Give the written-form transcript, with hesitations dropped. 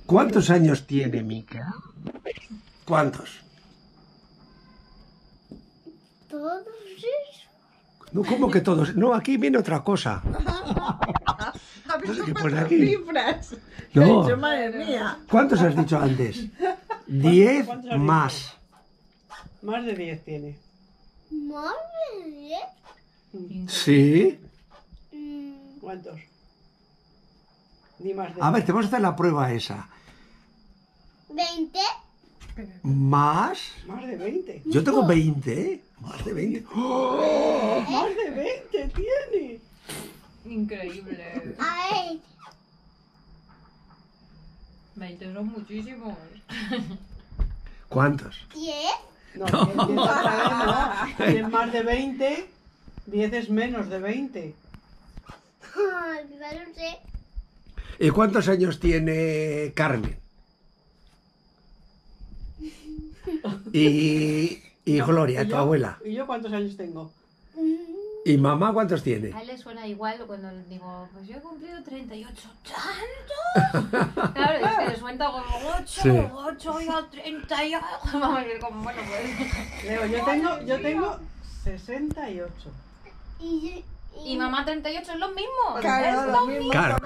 ¿Cuántos años tiene Mica? ¿Cuántos? Todos esos. No, ¿cómo que todos? No, aquí viene otra cosa. ¿Has visto ¿Qué pone cuántas aquí? cifras? No. Yo, madre mía. ¿Cuántos has dicho antes? 10 ¿Cuántos has más. Más de 10 tiene. Madre. Sí. ¿Cuántos? Di más de A ver, te vamos a hacer la prueba esa. 20. Más. Más de 20. Yo tengo 20, ¿eh? Más de 20. ¡Oh! Más de 20 tiene. Increíble. A ver. 20 son muchísimos. ¿Cuántos? 10. No, 10 otra vez no. Si es más de 20, 10 es menos de 20. Ay, no sé. ¿Y cuántos años tiene Carmen? Y Gloria, ¿Y tu yo? abuela. ¿Y yo cuántos años tengo? ¿Y mamá cuántos tiene? A él le suena igual cuando le digo, pues yo he cumplido 38. ¿Tanto? Claro, es que le suena como 8, Sí. 8 y a 30 y algo. Vamos a ver como, bueno, pues. Leo, yo tengo 68. Y Y mamá 38 es lo mismo. Claro, es lo lo mismo. mismo. Claro.